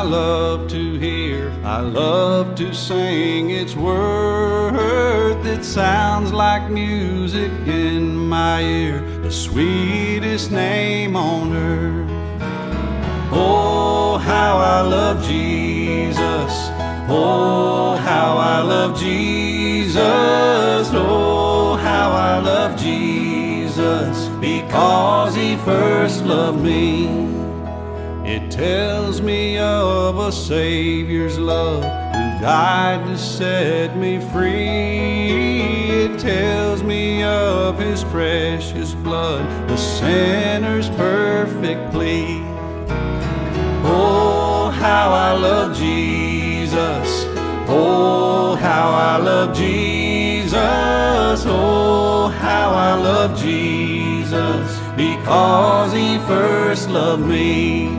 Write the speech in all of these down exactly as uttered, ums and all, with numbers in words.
love to hear, I love to sing its worth. It sounds like music in my ear, the sweetest name on earth. Oh, how I love Jesus. Oh, how I love Jesus. Oh, how I love Jesus, because He first loved me. It tells me of a Savior's love who died to set me free. It tells me of His precious blood, the sinner's perfect plea. Oh, how I love Jesus. Oh, how I love Jesus. Oh, how I love Jesus, because He first loved me.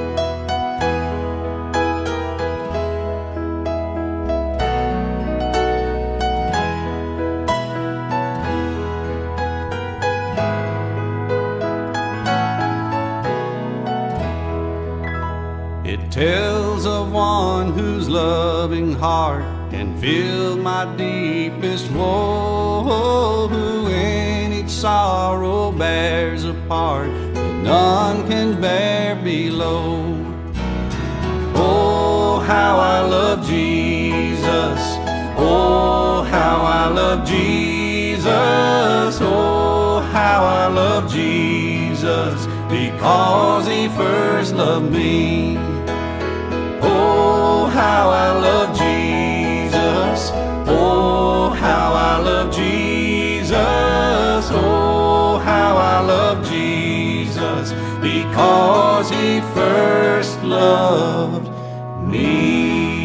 It tells of one whose loving heart can feel my deepest woe, who in each sorrow bears a part that none can bear below. Oh, how I love Jesus. Oh, how I love Jesus. Oh, how I love Jesus, because He first loved me. Oh, how I love Jesus. Oh, how I love Jesus. Oh, how I love Jesus, because He first loved me.